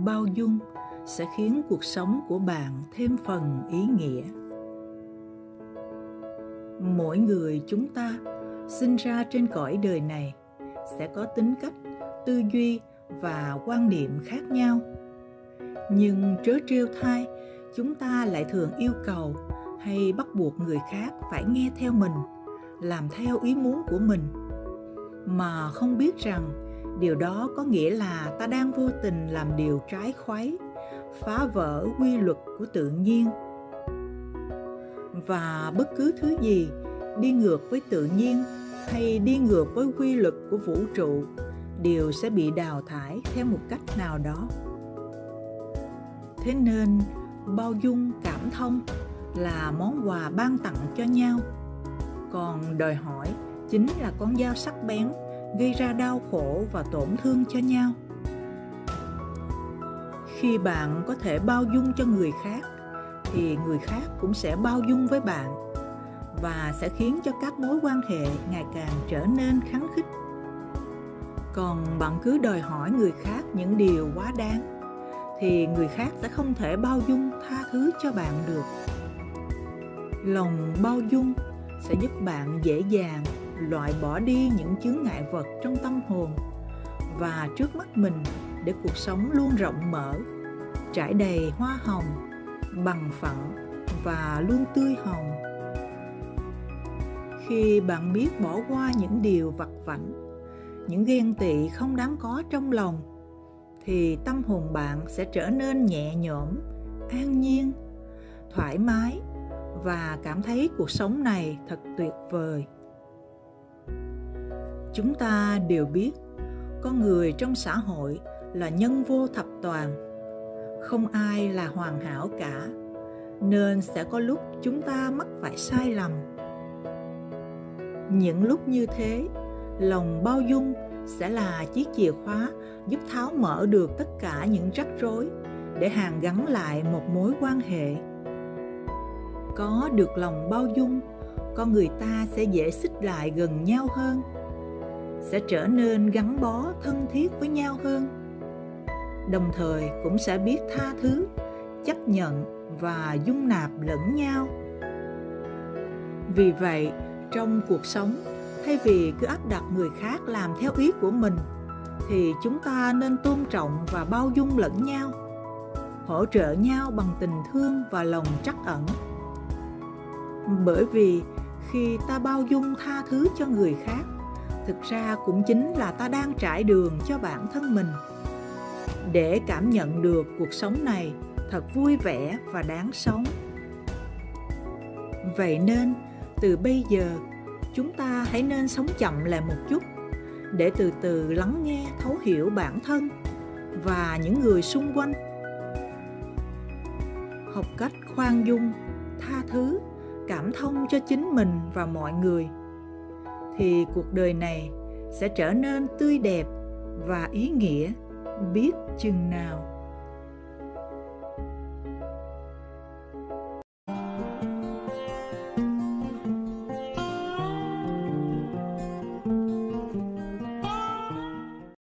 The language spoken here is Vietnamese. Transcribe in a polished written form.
bao dung sẽ khiến cuộc sống của bạn thêm phần ý nghĩa. Mỗi người chúng ta sinh ra trên cõi đời này sẽ có tính cách, tư duy và quan niệm khác nhau. Nhưng trớ trêu thay, chúng ta lại thường yêu cầu hay bắt buộc người khác phải nghe theo mình, làm theo ý muốn của mình, mà không biết rằng điều đó có nghĩa là ta đang vô tình làm điều trái khuấy, phá vỡ quy luật của tự nhiên. Và bất cứ thứ gì đi ngược với tự nhiên hay đi ngược với quy luật của vũ trụ đều sẽ bị đào thải theo một cách nào đó. Thế nên, bao dung, cảm thông là món quà ban tặng cho nhau, còn đòi hỏi chính là con dao sắc bén gây ra đau khổ và tổn thương cho nhau. Khi bạn có thể bao dung cho người khác, thì người khác cũng sẽ bao dung với bạn và sẽ khiến cho các mối quan hệ ngày càng trở nên khăng khít. Còn bạn cứ đòi hỏi người khác những điều quá đáng, thì người khác sẽ không thể bao dung tha thứ cho bạn được. Lòng bao dung sẽ giúp bạn dễ dàng loại bỏ đi những chướng ngại vật trong tâm hồn và trước mắt mình, để cuộc sống luôn rộng mở, trải đầy hoa hồng, bằng phẳng và luôn tươi hồng. Khi bạn biết bỏ qua những điều vặt vãnh, những ghen tị không đáng có trong lòng, thì tâm hồn bạn sẽ trở nên nhẹ nhõm, an nhiên, thoải mái và cảm thấy cuộc sống này thật tuyệt vời. Chúng ta đều biết, con người trong xã hội là nhân vô thập toàn, không ai là hoàn hảo cả, nên sẽ có lúc chúng ta mắc phải sai lầm. Những lúc như thế, lòng bao dung sẽ là chiếc chìa khóa giúp tháo mở được tất cả những rắc rối để hàn gắn lại một mối quan hệ. Có được lòng bao dung, con người ta sẽ dễ xích lại gần nhau hơn, sẽ trở nên gắn bó thân thiết với nhau hơn, đồng thời cũng sẽ biết tha thứ, chấp nhận và dung nạp lẫn nhau. Vì vậy, trong cuộc sống, thay vì cứ áp đặt người khác làm theo ý của mình, thì chúng ta nên tôn trọng và bao dung lẫn nhau, hỗ trợ nhau bằng tình thương và lòng trắc ẩn. Bởi vì khi ta bao dung tha thứ cho người khác, thực ra cũng chính là ta đang trải đường cho bản thân mình, để cảm nhận được cuộc sống này thật vui vẻ và đáng sống. Vậy nên, từ bây giờ, chúng ta hãy nên sống chậm lại một chút, để từ từ lắng nghe, thấu hiểu bản thân và những người xung quanh. Học cách khoan dung, tha thứ, cảm thông cho chính mình và mọi người, thì cuộc đời này sẽ trở nên tươi đẹp và ý nghĩa biết chừng nào.